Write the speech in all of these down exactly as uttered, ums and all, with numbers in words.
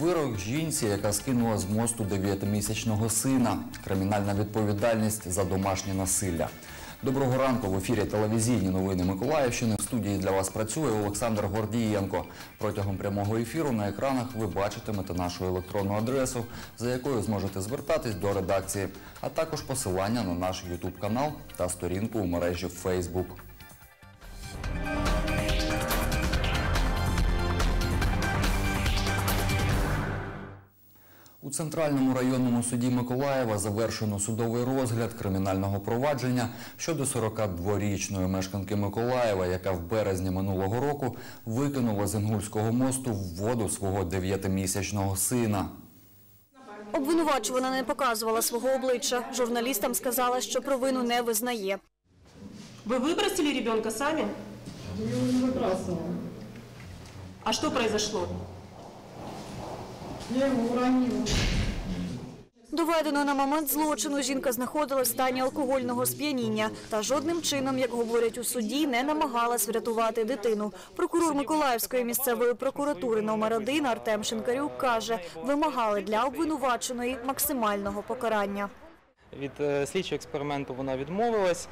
Вирок жінці, яка скинула з мосту дев'ятимісячного сина. Кримінальна відповідальність за домашнє насилля. Доброго ранку, в ефірі телевізійні новини Миколаївщини. В студії для вас працює Олександр Гордієнко. Протягом прямого ефіру на екранах ви бачитимете нашу електронну адресу, за якою зможете звертатись до редакції, а також посилання на наш ютуб-канал та сторінку у мережі фейсбук. У Центральному районному суді Миколаєва завершено судовий розгляд кримінального провадження щодо сорокадворічної мешканки Миколаєва, яка в березні минулого року викинула з Інгульського мосту в воду свого дев'ятимісячного сина. Обвинувачувана не показувала свого обличчя. Журналістам сказала, що провину не визнає. Ви вибросили ребенка самі? Я его не выбрасывала. А що произошло? Я его уронила. Доведено, на момент злочину жінка знаходилась в стані алкогольного сп'яніння та жодним чином, як говорять у суді, не намагалась врятувати дитину. Прокурор Миколаївської місцевої прокуратури номер один Артем Шинкарюк каже, вимагали для обвинуваченої максимального покарання. Від слідчого експерименту вона відмовилась.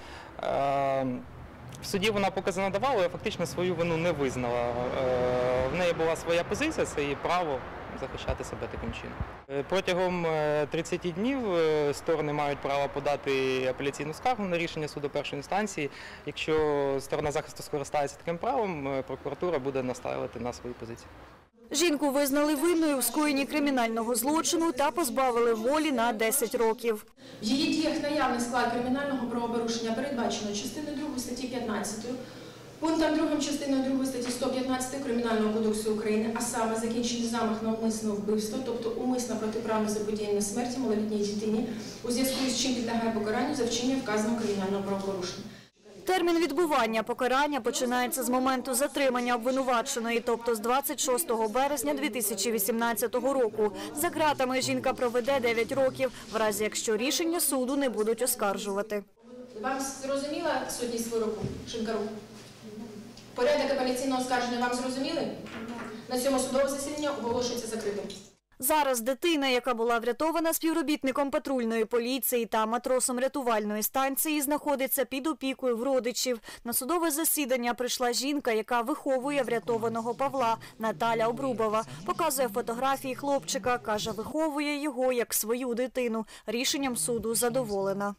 В суді вона покази надавала, але фактично свою вину не визнала. В неї була своя позиція, це її право захищати себе таким чином. Протягом тридцяти днів сторони мають право подати апеляційну скаргу на рішення суду першої інстанції. Якщо сторона захисту скористається таким правом, прокуратура буде настоювати на свою позицію. Жінку визнали винною в скоєнні кримінального злочину та позбавили волі на десять років. В її діях наявний склад кримінального правопорушення передбачено частиною другої статті п'ятнадцятої, пунктом другим частиною другої статті сто п'ятнадцять Кримінального кодексу України, а саме закінчений замах на умисне вбивство, тобто умисна протиправна заподіяння смерті малолітній дитині, у зв'язку з чим підлягає покаранню за вчинення вказаного кримінального правопорушення. Термін відбування покарання починається з моменту затримання обвинуваченої, тобто з двадцять шостого березня дві тисячі вісімнадцятого року. За ґратами жінка проведе дев'ять років, в разі якщо рішення суду не будуть оскаржувати. Вам зрозуміла сутність вироку, Шинкарук? Порядок апеляційного оскарження вам зрозуміли? На цьому судове засідання оголошується закритим. Зараз дитина, яка була врятована співробітником патрульної поліції та матросом рятувальної станції, знаходиться під опікою в родичів. На судове засідання прийшла жінка, яка виховує врятованого Павла, Наталя Обрубова. Показує фотографії хлопчика, каже, виховує його як свою дитину. Рішенням суду задоволена.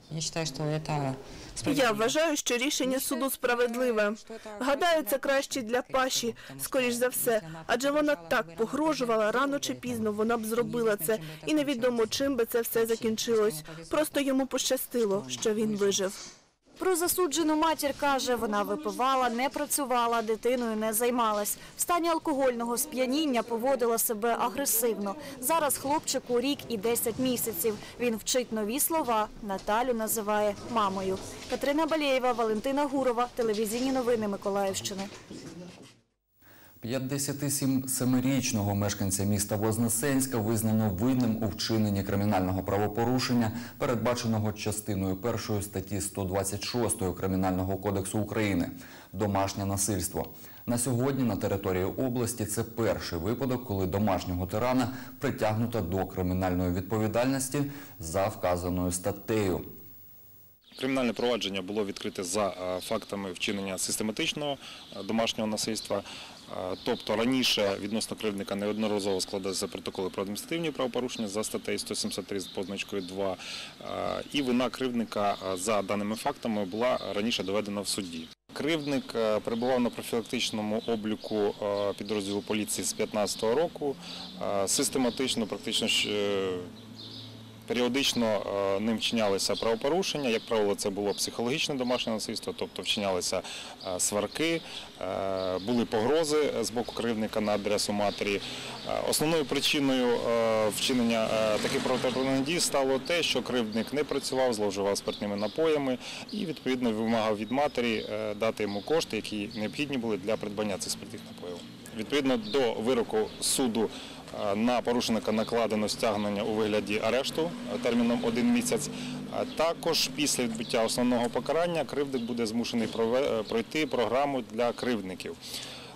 Я вважаю, що рішення суду справедливе. Гадаю, це краще для Паші, скоріш за все. Адже вона так погрожувала, рано чи пізно вона б зробила це. І невідомо, чим би це все закінчилось. Просто йому пощастило, що він вижив. Про засуджену матір каже, вона випивала, не працювала, дитиною не займалась. В стані алкогольного сп'яніння поводила себе агресивно. Зараз хлопчику рік і десять місяців. Він вчить нові слова, Наталю називає мамою. Катерина Балєєва, Валентина Гурова, телевізійні новини Миколаївщини. п'ятдесятисемирічного мешканця міста Вознесенська визнано винним у вчиненні кримінального правопорушення, передбаченого частиною першої статті сто двадцять шість Кримінального кодексу України – домашнє насильство. На сьогодні на території області це перший випадок, коли домашнього тирана притягнуто до кримінальної відповідальності за вказаною статтею. Кримінальне провадження було відкрите за фактами вчинення систематичного домашнього насильства. Тобто раніше відносно кривдника неодноразово складалися протоколи про адміністративні правопорушення за статтею сто сімдесят три з позначкою два. І вина кривдника за даними фактами була раніше доведена в суді. Кривдник перебував на профілактичному обліку підрозділу поліції з дві тисячі п'ятнадцятого року. Систематично, практично періодично ним вчинялися правопорушення, як правило, це було психологічне домашнє насильство, тобто вчинялися сварки, були погрози з боку кривдника на адресу матері. Основною причиною вчинення таких протиправних дій стало те, що кривдник не працював, зловживав спиртними напоями і, відповідно, вимагав від матері дати йому кошти, які необхідні були для придбання цих спиртних напоїв. Відповідно до вироку суду на порушника накладено стягнення у вигляді арешту терміном один місяць. Також після відбуття основного покарання кривдник буде змушений пройти програму для кривдників.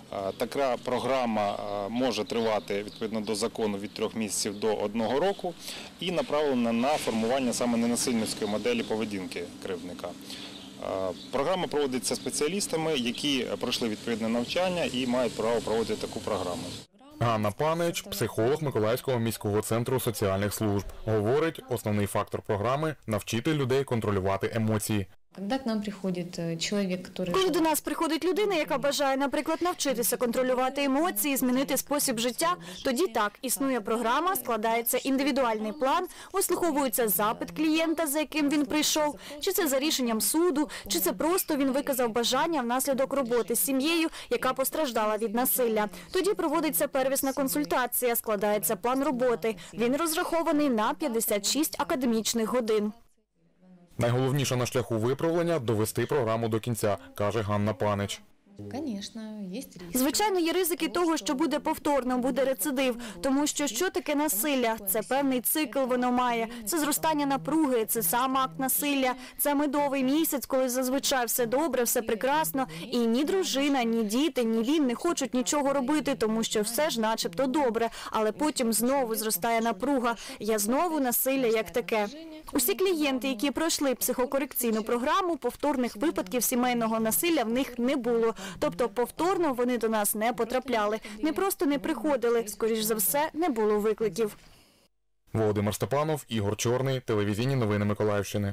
Е, Така програма е, може тривати відповідно до закону від трьох місяців до одного року і направлена на формування саме ненасильницької моделі поведінки кривдника. Е, Програма проводиться спеціалістами, які пройшли відповідне навчання і мають право проводити таку програму. Ганна Панич, психолог Миколаївського міського центру соціальних служб, говорить, основний фактор програми – навчити людей контролювати емоції. Когда к нам приходит э, человек, который... Коли до нас приходить людина, яка бажає, наприклад, навчитися контролювати емоції, змінити спосіб життя, тоді так, існує програма, складається індивідуальний план, вислуховується запит клієнта, за яким він прийшов, чи це за рішенням суду, чи це просто він виказав бажання внаслідок роботи з сім'єю, яка постраждала від насилля. Тоді проводиться первісна консультація, складається план роботи. Він розрахований на п'ятдесят шість академічних годин. Найголовніше на шляху виправлення – довести програму до кінця, каже Ганна Панич. Конечно, есть риск. Звичайно, є ризики того, що буде повторно, буде рецидив. Тому що що таке насилля? Це певний цикл воно має. Це зростання напруги, це сам акт насилля. Це медовий місяць, коли зазвичай все добре, все прекрасно. І ні дружина, ні діти, ні він не хочуть нічого робити, тому що все ж начебто добре. Але потім знову зростає напруга. Я знову насилля як таке. Усі клієнти, які пройшли психокорекційну програму, повторних випадків сімейного насилля в них не було. Тобто повторно вони до нас не потрапляли. Не просто не приходили, скоріш за все, не було викликів. Володимир Степанов, Ігор Чорний, телевізійні новини Миколаївщини.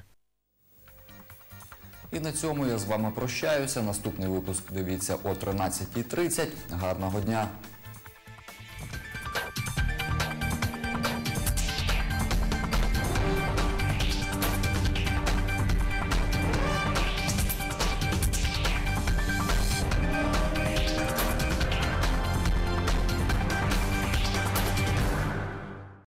І на цьому я з вами прощаюся. Наступний випуск дивіться о тринадцятій тридцять. Гарного дня!